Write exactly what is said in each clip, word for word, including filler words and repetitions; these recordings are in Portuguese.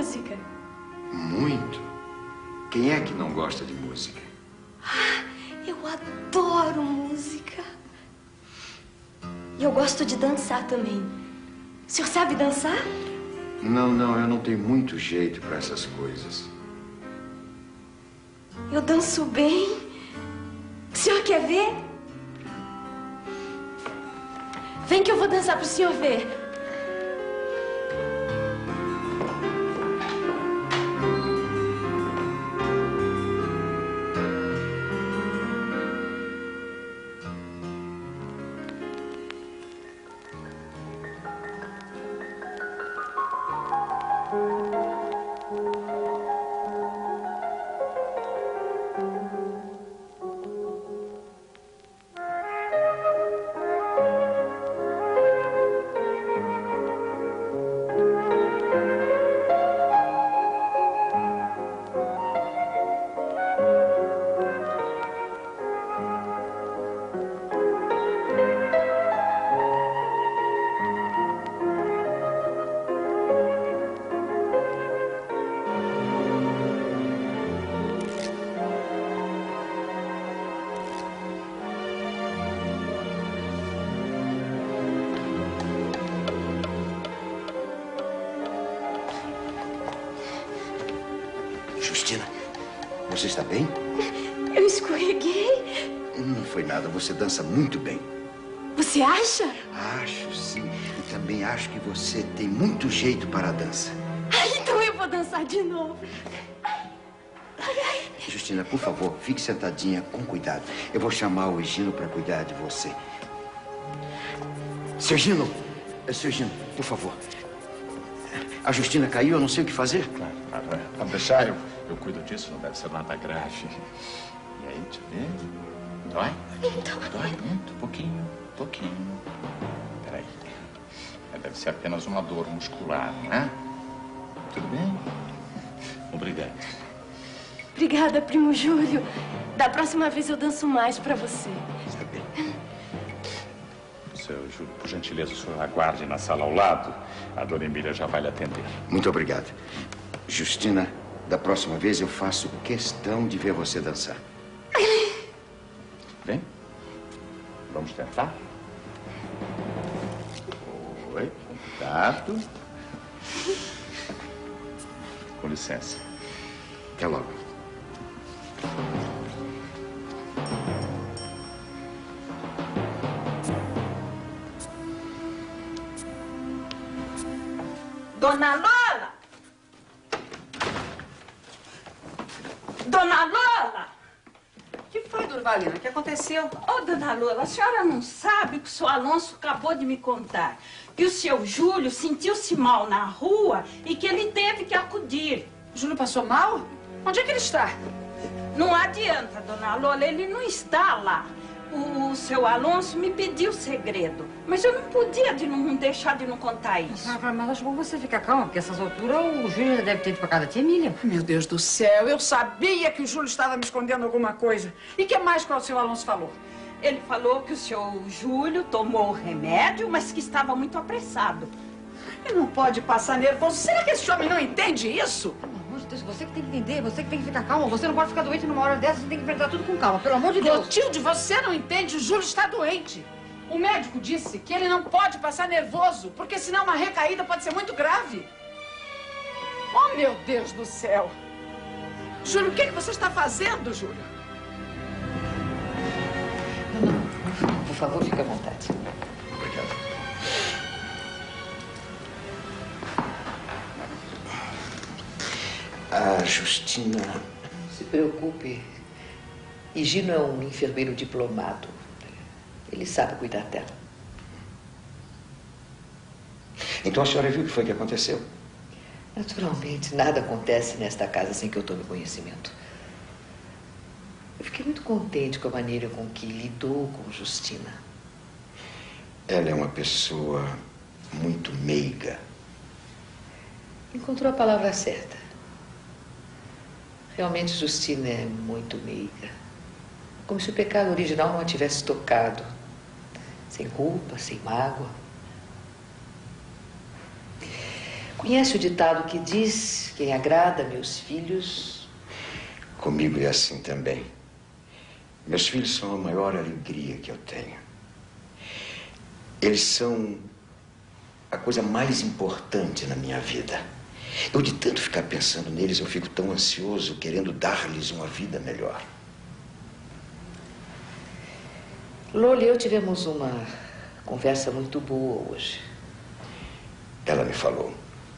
música? Muito. Quem é que não gosta de música? Ah, eu adoro música. E eu gosto de dançar também. O senhor sabe dançar? Não, não, eu não tenho muito jeito para essas coisas. Eu danço bem. O senhor quer ver? Vem que eu vou dançar pro senhor ver. Justina, você está bem? Eu escorreguei. Não foi nada, você dança muito bem. Você acha? Acho, sim. E também acho que você tem muito jeito para a dança. Ah, então eu vou dançar de novo. Justina, por favor, fique sentadinha com cuidado. Eu vou chamar o Egino para cuidar de você. Seu Egino, seu Egino, por favor. A Justina caiu, eu não sei o que fazer. Claro, claro. Pode deixar, eu, eu cuido disso, não deve ser nada grave. E aí, deixa eu ver. Dói? Então... Dói muito, pouquinho, pouquinho. Peraí. Deve ser apenas uma dor muscular, não é? Tudo bem? Obrigado. Obrigada, primo Júlio. Da próxima vez eu danço mais pra você. Está bem. Seu Júlio, por gentileza, o senhor aguarde na sala ao lado. A dona Emília já vai lhe atender. Muito obrigado. Justina, da próxima vez eu faço questão de ver você dançar. Vem. Vamos tentar? Oi, cuidado. Com licença. Até logo. Dona Lola! Dona Lola! O que foi, Durvalina? O que aconteceu? Ô, Dona Lola, a senhora não sabe o que o seu Alonso acabou de me contar. Que o seu Júlio sentiu-se mal na rua e que ele teve que acudir. O Júlio passou mal? Onde é que ele está? Não adianta, Dona Lola, ele não está lá. O, o seu Alonso me pediu segredo, mas eu não podia de não deixar de não contar isso. Ah, mas acho bom você ficar calma, porque essas alturas o Júlio já deve ter ido pra casa da tia Emília. Meu Deus do céu, eu sabia que o Júlio estava me escondendo alguma coisa. E que mais que o seu Alonso falou? Ele falou que o seu Júlio tomou o remédio, mas que estava muito apressado. Ele não pode passar nervoso. Será que esse homem não entende isso? Pelo amor de Deus, você que tem que entender, você que tem que ficar calma. Você não pode ficar doente numa hora dessa, você tem que enfrentar tudo com calma, pelo amor de Deus. Clotilde, você não entende, o Júlio está doente. O médico disse que ele não pode passar nervoso, porque senão uma recaída pode ser muito grave. Oh, meu Deus do céu. Júlio, o que, que você está fazendo, Júlio? Não, não, por favor, fique à vontade. Obrigado. A Justina... Não se preocupe. Higino é um enfermeiro diplomado. Ele sabe cuidar dela. Então a senhora viu o que foi que aconteceu? Naturalmente, nada acontece nesta casa sem que eu tome conhecimento. Eu fiquei muito contente com a maneira com que lidou com Justina. Ela é uma pessoa muito meiga. Encontrou a palavra certa. Realmente, Justina é muito meiga. Como se o pecado original não a tivesse tocado. Sem culpa, sem mágoa. Conhece o ditado que diz: quem agrada meus filhos... Comigo é assim também. Meus filhos são a maior alegria que eu tenho. Eles são a coisa mais importante na minha vida. Eu, de tanto ficar pensando neles, eu fico tão ansioso, querendo dar-lhes uma vida melhor. Lola e eu tivemos uma conversa muito boa hoje. Ela me falou.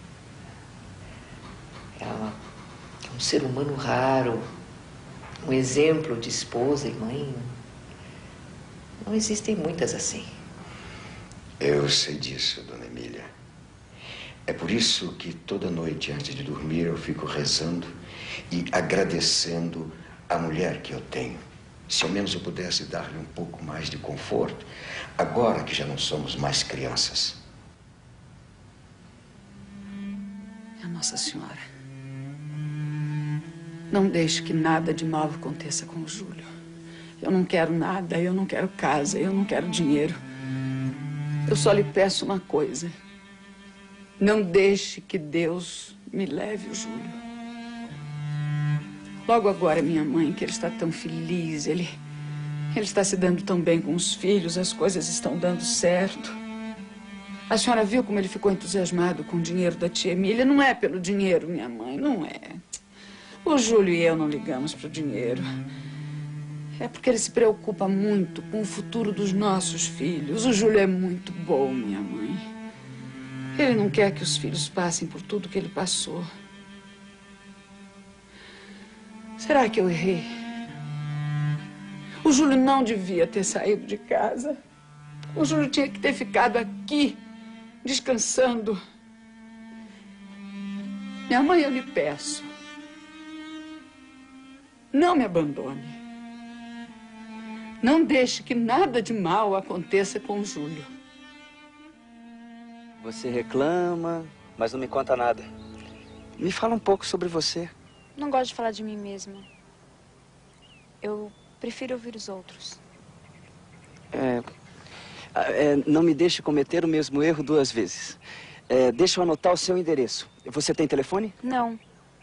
Ela é um ser humano raro, um exemplo de esposa e mãe. Não existem muitas assim. Eu sei disso, dona Emília. É por isso que toda noite, antes de dormir, eu fico rezando e agradecendo a mulher que eu tenho. Se ao menos eu pudesse dar-lhe um pouco mais de conforto, agora que já não somos mais crianças. Minha Nossa Senhora, não deixe que nada de mal aconteça com o Júlio. Eu não quero nada, eu não quero casa, eu não quero dinheiro. Eu só lhe peço uma coisa. Não deixe que Deus me leve o Júlio. Logo agora, minha mãe, que ele está tão feliz, ele, ele está se dando tão bem com os filhos, as coisas estão dando certo. A senhora viu como ele ficou entusiasmado com o dinheiro da tia Emília? Não é pelo dinheiro, minha mãe, não é. O Júlio e eu não ligamos para o dinheiro. É porque ele se preocupa muito com o futuro dos nossos filhos. O Júlio é muito bom, minha mãe. Ele não quer que os filhos passem por tudo que ele passou. Será que eu errei? O Júlio não devia ter saído de casa. O Júlio tinha que ter ficado aqui, descansando. Minha mãe, eu lhe peço, não me abandone. Não deixe que nada de mal aconteça com o Júlio. Você reclama, mas não me conta nada. Me fala um pouco sobre você. Não gosto de falar de mim mesma. Eu prefiro ouvir os outros. É, é, não me deixe cometer o mesmo erro duas vezes. É, deixa eu anotar o seu endereço. Você tem telefone? Não.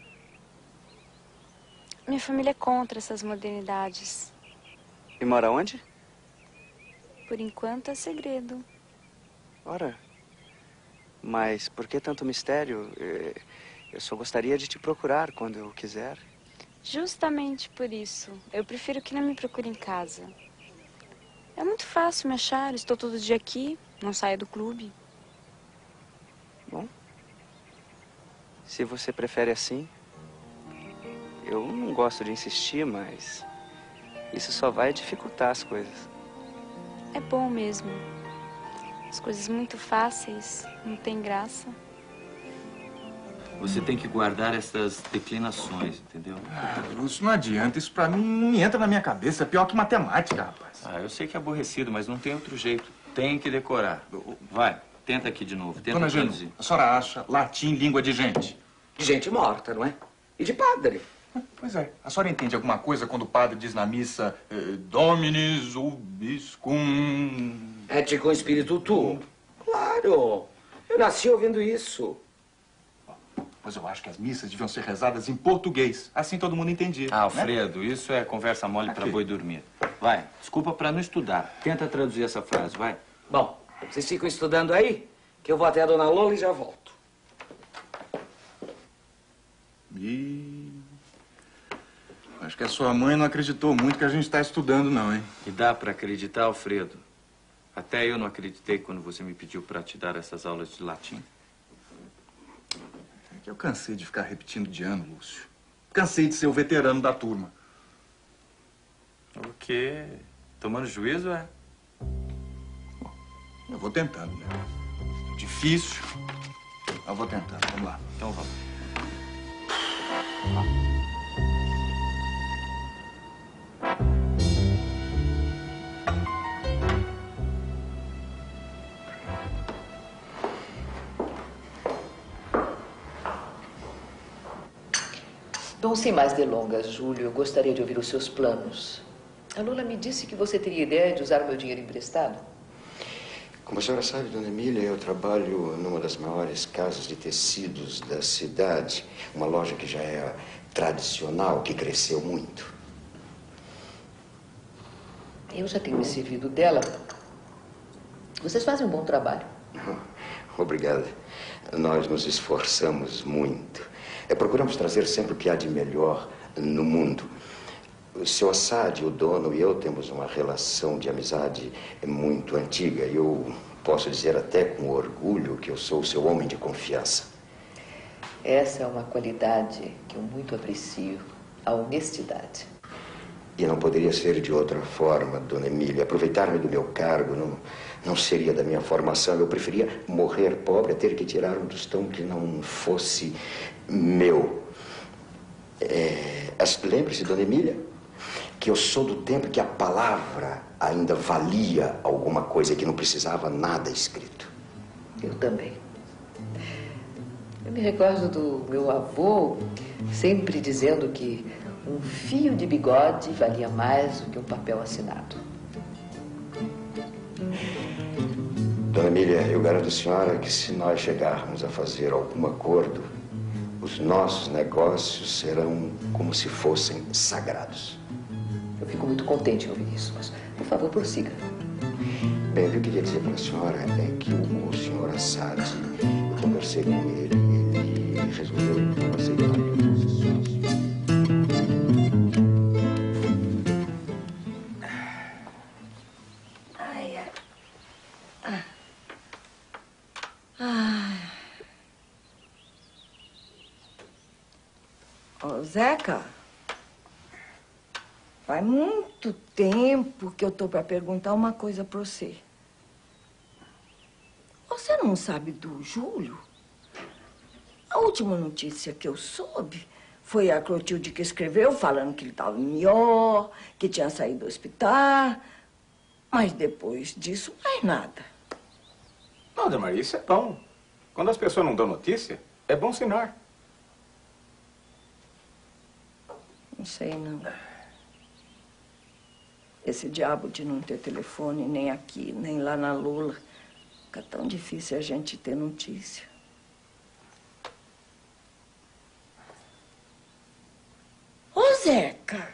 Minha família é contra essas modernidades. E mora onde? Por enquanto é segredo. Ora, mas por que tanto mistério? Eu só gostaria de te procurar quando eu quiser. Justamente por isso. Eu prefiro que não me procure em casa. É muito fácil me achar. Estou todo dia aqui, não saio do clube. Bom, se você prefere assim, eu não gosto de insistir, mas isso só vai dificultar as coisas. É bom mesmo. As coisas muito fáceis não tem graça. Você tem que guardar essas declinações, entendeu? Ah, Lúcio, não adianta. Isso pra mim não entra na minha cabeça. É pior que matemática, rapaz. Ah, eu sei que é aborrecido, mas não tem outro jeito. Tem que decorar. Vai, tenta aqui de novo. Tenta Dona Genu, traduzir. a senhora acha latim língua de gente? De gente morta, não é? E de padre. Pois é. A senhora entende alguma coisa quando o padre diz na missa eh, Dominis ubiscum... Et com espírito tu? Claro. Eu nasci ouvindo isso. Pois eu acho que as missas deviam ser rezadas em português. Assim todo mundo entendia. Ah, Alfredo, né? Isso é conversa mole Aqui. pra boi dormir. Vai, desculpa pra não estudar. Tenta traduzir essa frase, vai. Bom, vocês ficam estudando aí, que eu vou até a dona Lola e já volto. E... acho que a sua mãe não acreditou muito que a gente está estudando, não, hein? E dá pra acreditar, Alfredo? Até eu não acreditei quando você me pediu pra te dar essas aulas de latim. É que eu cansei de ficar repetindo de ano, Lúcio. Cansei de ser o veterano da turma. O quê? Tomando juízo, é? Eu vou tentando, né? Difícil. Eu vou tentando. Vamos lá. Então vamos. Bom, sem mais delongas, Júlio, eu gostaria de ouvir os seus planos. A Lola me disse que você teria ideia de usar o meu dinheiro emprestado. Como a senhora sabe, dona Emília, eu trabalho numa das maiores casas de tecidos da cidade. Uma loja que já é tradicional, que cresceu muito. Eu já tenho me servido dela. Vocês fazem um bom trabalho. Obrigada. Nós nos esforçamos muito. É, procuramos trazer sempre o que há de melhor no mundo. O seu Assad, o dono, e eu temos uma relação de amizade muito antiga. Eu posso dizer até com orgulho que eu sou o seu homem de confiança. Essa é uma qualidade que eu muito aprecio, a honestidade. E não poderia ser de outra forma, dona Emília. Aproveitar-me do meu cargo não, não seria da minha formação. Eu preferia morrer pobre a ter que tirar um tostão que não fosse meu. É, lembre-se, dona Emília, que eu sou do tempo que a palavra ainda valia alguma coisa, que não precisava nada escrito. Eu também. Eu me recordo do meu avô sempre dizendo que um fio de bigode valia mais do que um papel assinado. Dona Emília, eu garanto à senhora que se nós chegarmos a fazer algum acordo, os nossos negócios serão como se fossem sagrados. Eu fico muito contente em ouvir isso, mas, por favor, prossiga. Bem, o que eu queria dizer para a senhora é que o, o senhor Assad, eu conversei com ele, ele resolveu aceitar os sócios. Ai, ai. Ai. Ô, Zeca, faz muito tempo que eu tô para perguntar uma coisa para você. Você não sabe do Júlio? A última notícia que eu soube foi a Clotilde que escreveu falando que ele estava melhor, que tinha saído do hospital. Mas depois disso, mais nada. Não, Dona Maria, isso é bom. Quando as pessoas não dão notícia, é bom sinal. Não sei, não. Esse diabo de não ter telefone nem aqui, nem lá na Lula. Fica tão difícil a gente ter notícia. Ô, Zeca!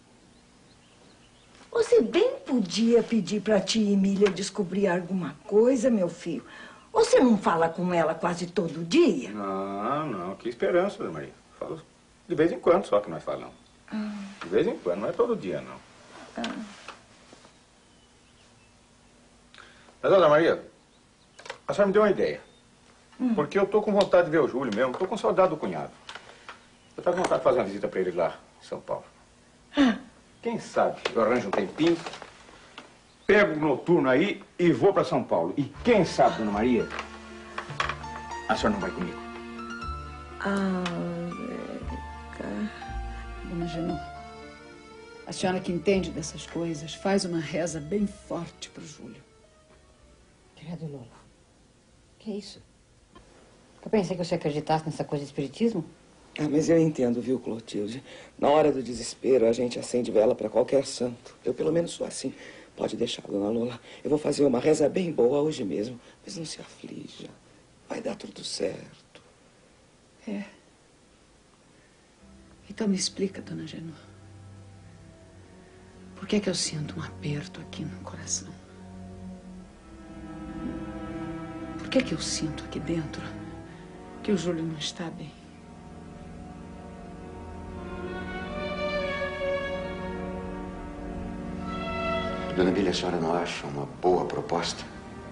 Você bem podia pedir pra tia Emília descobrir alguma coisa, meu filho. Você não fala com ela quase todo dia? Não, não. Que esperança, Dona Maria. Falo de vez em quando só que nós falamos. Ah. De vez em quando, não é todo dia, não. Ah. Mas, Dona Maria, a senhora me deu uma ideia. Hum. Porque eu tô com vontade de ver o Júlio mesmo. Tô com saudade do cunhado. Eu tava com vontade de fazer uma visita pra ele lá em São Paulo. Ah. Quem sabe eu arranjo um tempinho, pego o noturno aí e vou pra São Paulo. E quem sabe, Dona Maria, a senhora não vai comigo? Ah, Zeca. Dona Genô, a senhora que entende dessas coisas, faz uma reza bem forte pro Júlio. Credo, Lola. Que isso? Eu pensei que você acreditasse nessa coisa de espiritismo. Ah, mas eu entendo, viu, Clotilde? Na hora do desespero, a gente acende vela para qualquer santo. Eu, pelo menos, sou assim. Pode deixar, dona Lola. Eu vou fazer uma reza bem boa hoje mesmo. Mas não se aflija. Vai dar tudo certo. É. Então me explica, dona Genô. Por que é que eu sinto um aperto aqui no coração? Por que é que eu sinto aqui dentro que o Júlio não está bem? Dona Emília, a senhora não acha uma boa proposta?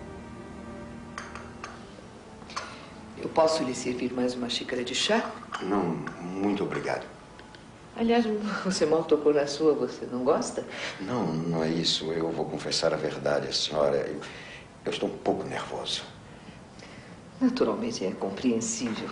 Eu posso lhe servir mais uma xícara de chá? Não, muito obrigado. Aliás, você mal tocou na sua, você não gosta? Não, não é isso. Eu vou confessar a verdade à senhora. Eu, eu estou um pouco nervoso. Naturalmente, é compreensível.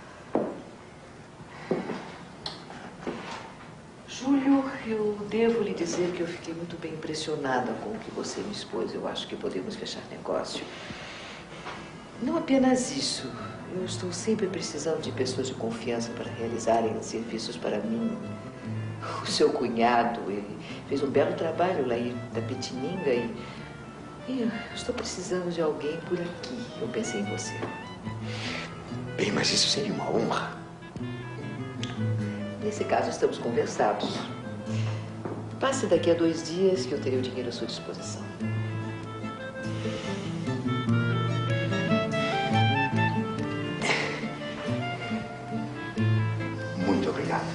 Júlio, eu devo lhe dizer que eu fiquei muito bem impressionada com o que você me expôs. Eu acho que podemos fechar negócio. Não apenas isso. Eu estou sempre precisando de pessoas de confiança para realizarem serviços para mim. O seu cunhado, ele fez um belo trabalho lá em Tapetininga e Eu estou precisando de alguém por aqui. Eu pensei em você. Bem, mas isso seria uma honra. Nesse caso, estamos conversados. Passe daqui a dois dias que eu terei o dinheiro à sua disposição. Muito obrigado.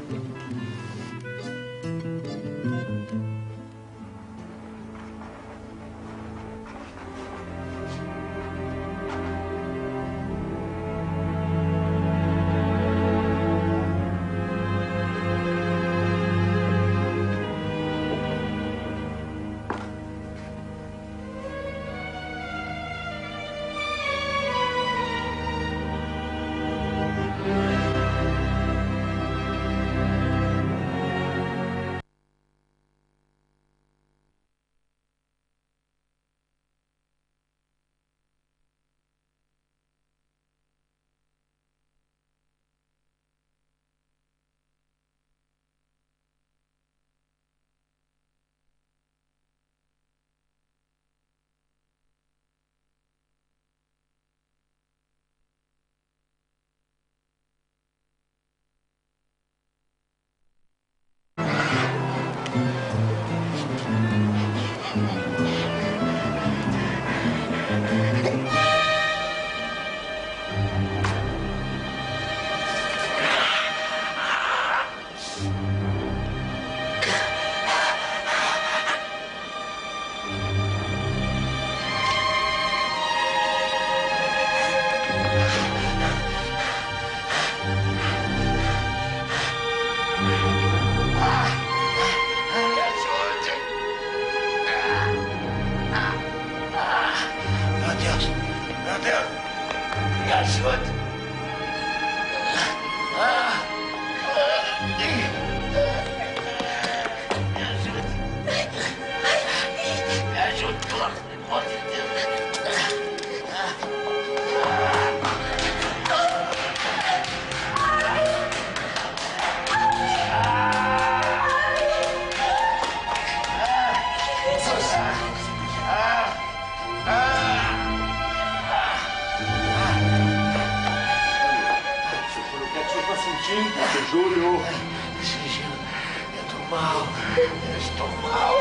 Júlio. Gigi, eu tô mal. Eu estou mal.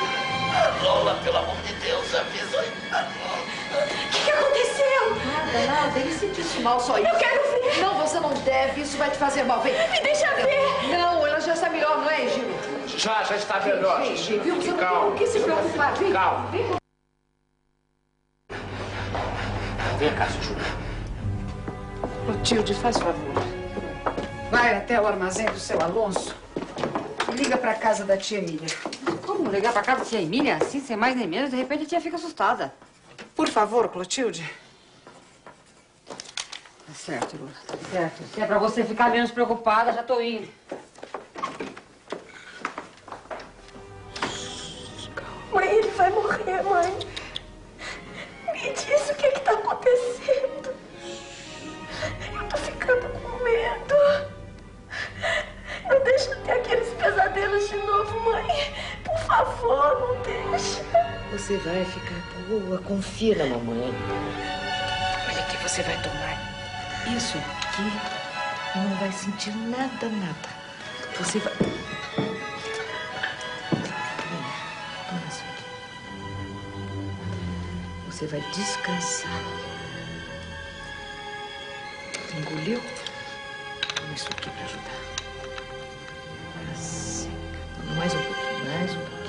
Lola, pelo amor de Deus, avisa. O que, que aconteceu? Nada, nada. Ele se disse mal, só isso. Eu quero ver. Não, você não deve. Isso vai te fazer mal. Vem. Me deixa ver. Não, ela já está melhor, não é, Gil? Já, já está melhor. Vem, vem, viu? Você não Calma. tem o que se preocupar. Vem. Calma. Vem. Vem cá, Júlio. Clotilde, faz favor. Vai até o armazém do seu Alonso e liga para casa da tia Emília. Como ligar para casa da tia Emília? Assim, sem mais nem menos, de repente a tia fica assustada. Por favor, Clotilde. Tá certo, Lula, tá certo. Se é pra você ficar menos preocupada, já tô indo. Mãe, ele vai morrer, mãe. Me diz o que que tá acontecendo. Eu tô ficando com medo. Não deixa eu ter aqueles pesadelos de novo, mãe. Por favor, não deixa. Você vai ficar boa. Confia na mamãe. Olha aqui, você vai tomar isso aqui. Não vai sentir nada, nada. Você vai... Toma isso aqui. Você vai descansar. Engoliu? Toma isso aqui pra ajudar. Assim. Mais um pouquinho, mais um pouquinho.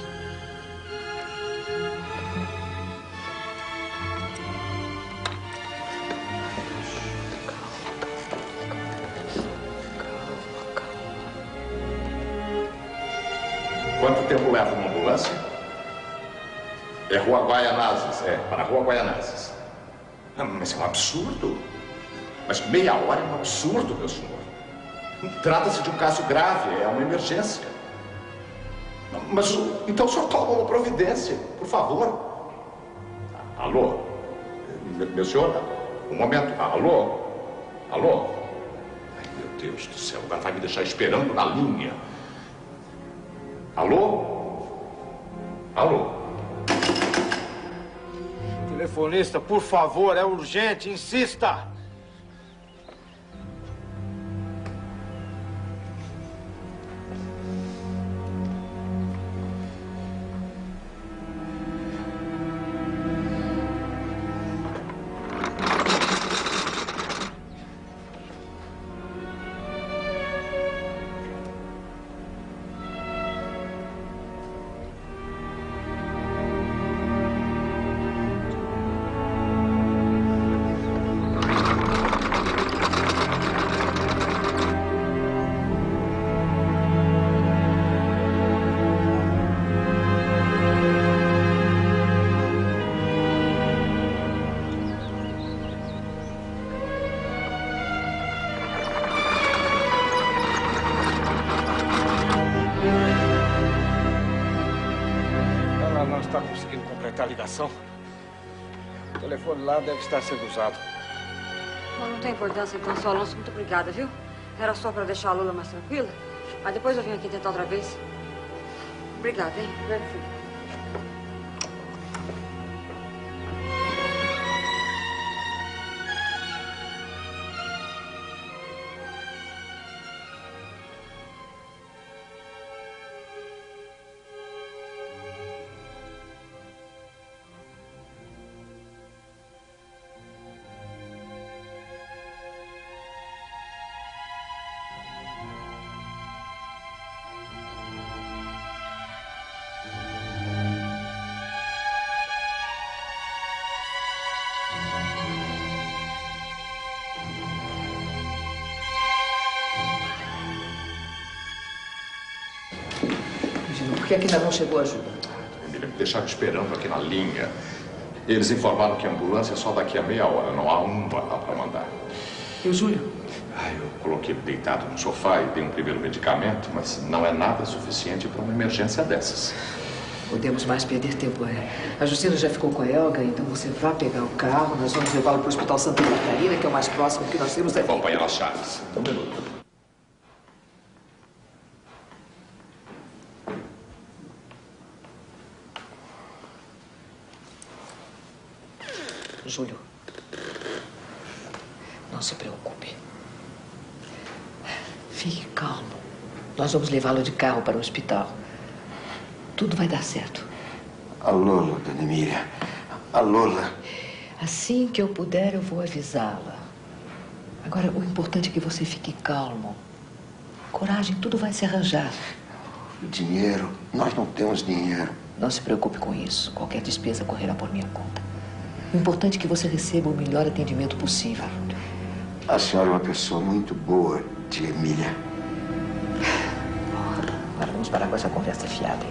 Quanto tempo leva uma ambulância? É Rua Guaianazes, é, para a Rua Guaianazes. Ah, mas é um absurdo. Mas meia hora é um absurdo, meu senhor. Trata-se de um caso grave, é uma emergência. Mas então o senhor toma uma providência, por favor. Alô? Meu senhor? Um momento. Alô? Alô? Ai, meu Deus do céu, agora vai me deixar esperando na linha. Alô? Alô? telefonista, por favor, é urgente, insista. A ligação. O telefone lá deve estar sendo usado. Bom, não tem importância, então, seu Alonso. Muito obrigada, viu? Era só para deixar a Lula mais tranquila. Mas depois eu vim aqui tentar outra vez. Obrigada, hein? Obrigada, filho. Por que é que ainda não chegou a ajuda? Emília, me deixaram esperando aqui na linha. Eles informaram que a ambulância é só daqui a meia hora. Não há uma lá para mandar. E o Júlio? Ah, eu coloquei ele deitado no sofá e dei um primeiro medicamento, mas não é nada suficiente para uma emergência dessas. Podemos mais perder tempo, é. A Justina já ficou com a Elga, então você vai pegar o carro, nós vamos levá-lo para o Hospital Santa Catarina, que é o mais próximo que nós temos daqui. Vou apanhar as chaves. Um minuto. Júlio, não se preocupe. Fique calmo. Nós vamos levá-lo de carro para o hospital. Tudo vai dar certo. A Lola, dona Emília. A Lola. Assim que eu puder, eu vou avisá-la. Agora, o importante é que você fique calmo. Coragem, tudo vai se arranjar. Dinheiro? Nós não temos dinheiro. Não se preocupe com isso. Qualquer despesa correrá por minha conta. O importante é que você receba o melhor atendimento possível. A senhora é uma pessoa muito boa, tia Emília. Agora vamos parar com essa conversa fiada.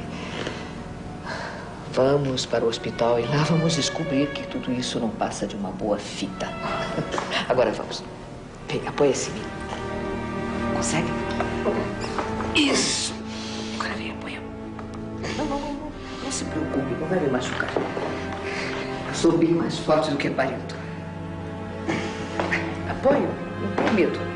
Vamos para o hospital e lá vamos descobrir que tudo isso não passa de uma boa fita. Agora vamos. Vem, apoia-se em mim. Consegue? Isso. Agora vem, apoia. Não, não, não. Não se preocupe, não vai me machucar. Sou bem mais forte do que aparento. Apoio, não tem medo.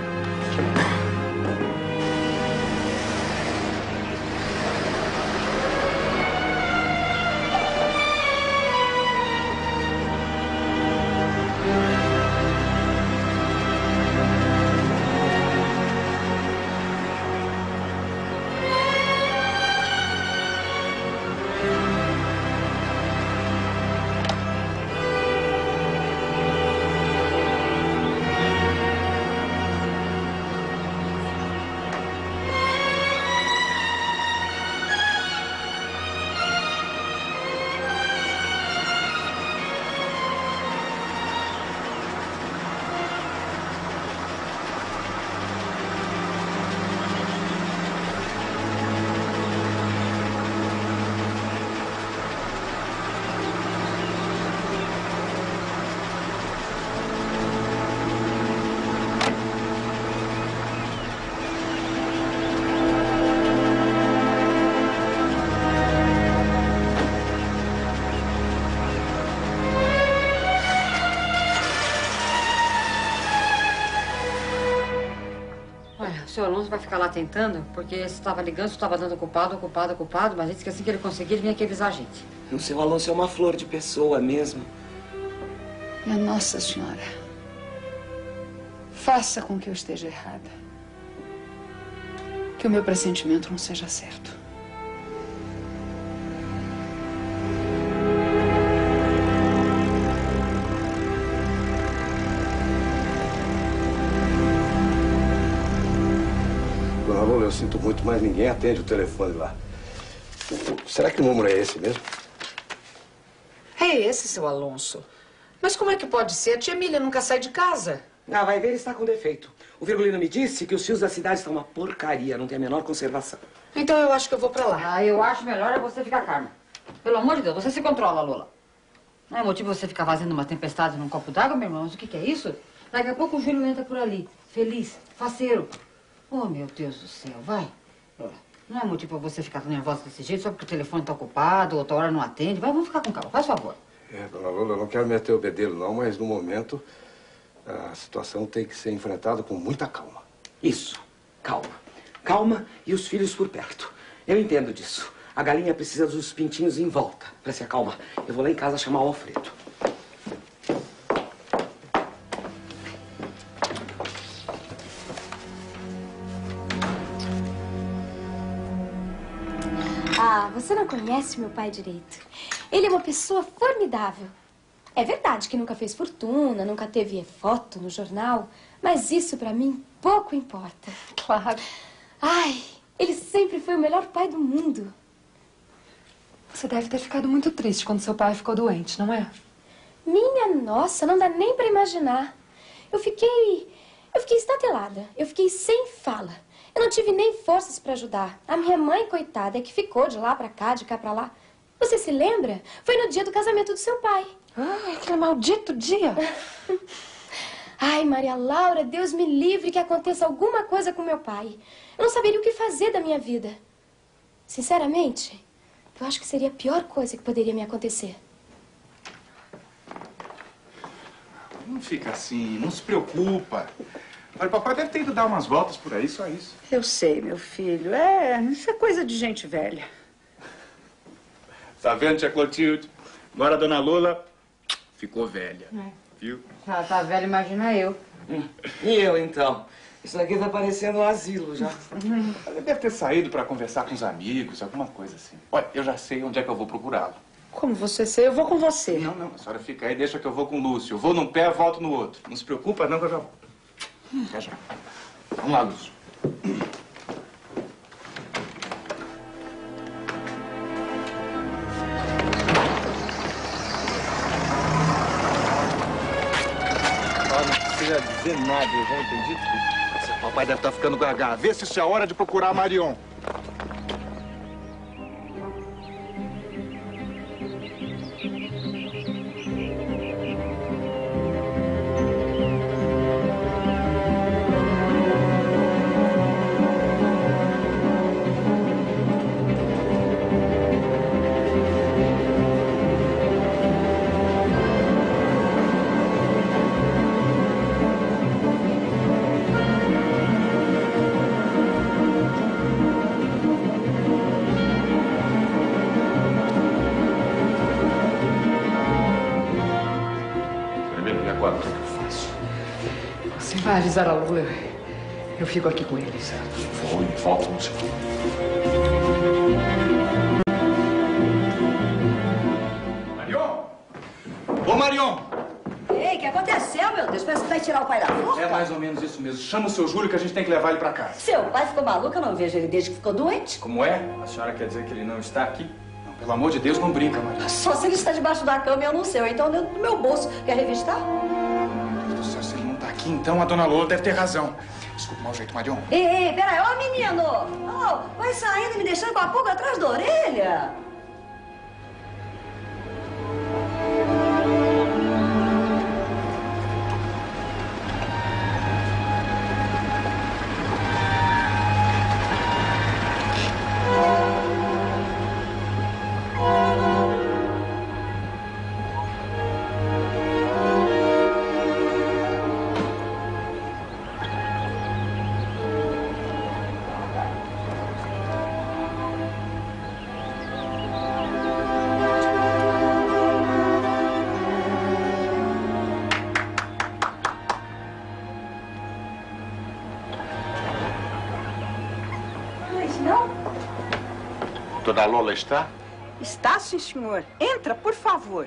O senhor Alonso vai ficar lá tentando, porque você estava ligando, você estava dando ocupado, ocupado, ocupado, mas disse que assim que ele conseguir, ele vinha aqui avisar a gente. O seu Alonso é uma flor de pessoa mesmo. Minha Nossa Senhora, faça com que eu esteja errada. Que o meu pressentimento não seja certo. Dona Lola, eu sinto muito, mas ninguém atende o telefone lá. Será que o número é esse mesmo? É esse, seu Alonso. Mas como é que pode ser? A tia Emília nunca sai de casa. Ah, vai ver, ele está com defeito. O Virgulino me disse que os fios da cidade estão uma porcaria, não tem a menor conservação. Então eu acho que eu vou pra lá. Ah, eu acho melhor é você ficar calma. Pelo amor de Deus, você se controla, Lola. Não é motivo você ficar fazendo uma tempestade num copo d'água, meu irmão. Mas o que, que é isso? Daqui a pouco o Júlio entra por ali, feliz, faceiro. Oh, meu Deus do céu, vai. Não é motivo pra você ficar tão nervosa desse jeito, só porque o telefone tá ocupado, outra hora não atende. Vai, vamos ficar com calma, faz favor. É, Dona Lola, eu não quero meter o bedelho, não, mas no momento a situação tem que ser enfrentada com muita calma. Isso, calma. Calma e os filhos por perto. Eu entendo disso. A galinha precisa dos pintinhos em volta para se acalmar. Eu vou lá em casa chamar o Alfredo. Ah, você não conhece meu pai direito. Ele é uma pessoa formidável. É verdade que nunca fez fortuna, nunca teve foto no jornal, mas isso pra mim pouco importa. Claro. Ai, ele sempre foi o melhor pai do mundo. Você deve ter ficado muito triste quando seu pai ficou doente, não é? Minha nossa, não dá nem pra imaginar. Eu fiquei... eu fiquei estatelada. Eu fiquei sem fala. Eu não tive nem forças pra ajudar. A minha mãe, coitada, é que ficou de lá pra cá, de cá pra lá. Você se lembra? Foi no dia do casamento do seu pai. Ah, aquele maldito dia. Ai, Maria Laura, Deus me livre que aconteça alguma coisa com meu pai. Eu não saberia o que fazer da minha vida. Sinceramente, eu acho que seria a pior coisa que poderia me acontecer. Não fica assim, não se preocupa. Olha, papai deve ter ido dar umas voltas por aí, só isso. Eu sei, meu filho. É, isso é coisa de gente velha. Tá vendo, tia Clotilde? Agora a dona Lola ficou velha, É. viu? Ela tá velha, imagina eu. E eu, então? Isso daqui tá parecendo um asilo já. Ela deve ter saído pra conversar com os amigos, alguma coisa assim. Olha, eu já sei onde é que eu vou procurá-lo. Como você sei, eu vou com você. Não, não, a senhora fica aí, deixa que eu vou com o Lúcio. Eu vou num pé, volto no outro. Não se preocupa não que eu já volto. Já, já. Vamos lá, Lúcio. Não precisa dizer nada, eu já entendi tudo. Seu papai deve estar ficando gaga. Vê se isso é hora de procurar a Marion. Você vai avisar a Lula. Eu fico aqui com ele. Certo. Vou e volto no segundo. Marion! Ô, Marion! Ei, o que aconteceu, meu Deus? Parece que vai tirar o pai da forca. É mais ou menos isso mesmo. Chama o seu Júlio que a gente tem que levar ele pra casa. Seu pai ficou maluco, eu não vejo ele desde que ficou doente. Como é? A senhora quer dizer que ele não está aqui? Não, pelo amor de Deus, não brinca, Maria. Só se ele está debaixo da cama e eu não sei. Ou então dentro do meu bolso. Quer revistar? Meu Deus do céu, se ele não tá aqui, então a dona Lola deve ter razão. Desculpa o mau jeito, Marion. Ei, ei, peraí. Ô, menino! Oh, vai saindo e me deixando com a pulga atrás da orelha. Dona Lola está? Está, sim, senhor. Entra, por favor.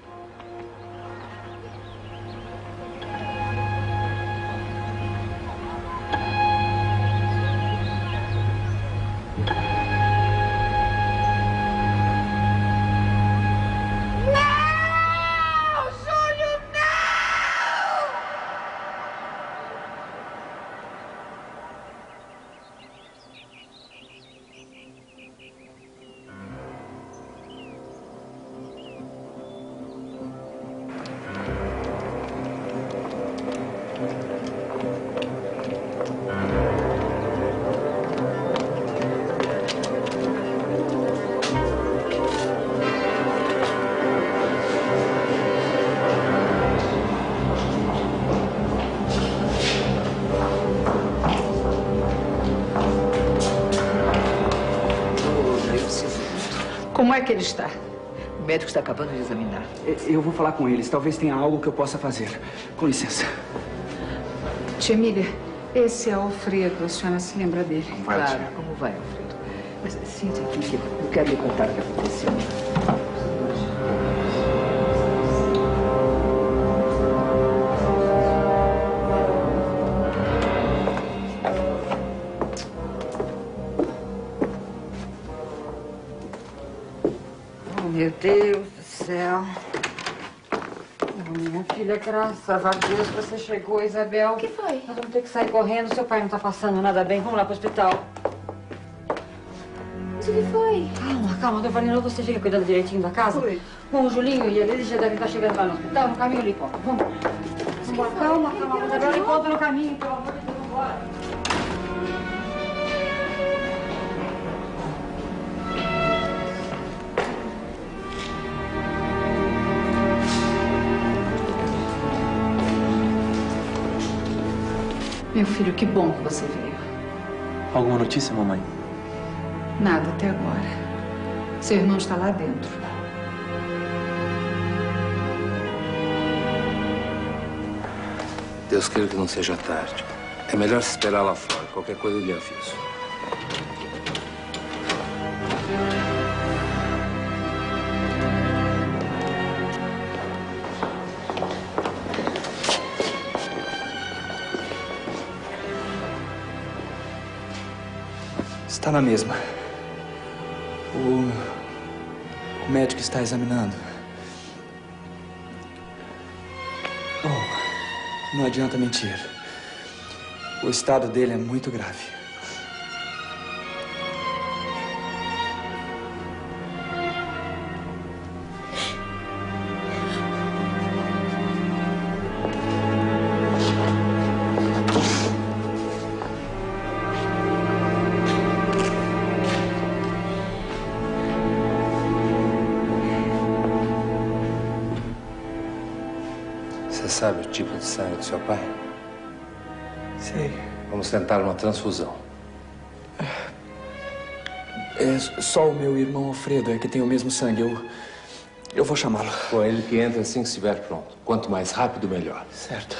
Como é que ele está? O médico está acabando de examinar. Eu vou falar com eles. Talvez tenha algo que eu possa fazer. Com licença. Tia Emília, esse é Alfredo. A senhora se lembra dele? Como vai, claro, tia? Como vai, Alfredo? Mas sente aqui que eu quero lhe contar o que aconteceu. Meu Deus do céu. Oh, minha filha, graças a Deus você chegou, Isabel. O que foi? Nós vamos ter que sair correndo. Seu pai não tá passando nada bem. Vamos lá pro hospital. Mas o que foi? Calma, calma, dona Valina. Você fica cuidando direitinho da casa? Foi. Bom, o Julinho e a Lilia já devem estar chegando lá no hospital. No caminho ali, pô. Vamos. Vamos calma, calma. Isabel, encontra no caminho, pelo amor de Deus, vamos embora. Meu filho, que bom que você veio. Alguma notícia, mamãe? Nada até agora. Seu irmão está lá dentro. Deus queira que não seja tarde. É melhor se esperar lá fora. Qualquer coisa eu lhe aviso. Está na mesma. O, o médico está examinando. Bom, não adianta mentir. O estado dele é muito grave. Você sabe o tipo de sangue do seu pai? Sei. Vamos tentar uma transfusão. É só o meu irmão Alfredo é que tem o mesmo sangue. Eu, eu vou chamá-lo. Com ele que entra assim que estiver pronto. Quanto mais rápido, melhor. Certo.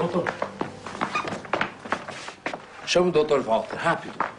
Doutor. Chame o doutor Walter, rápido.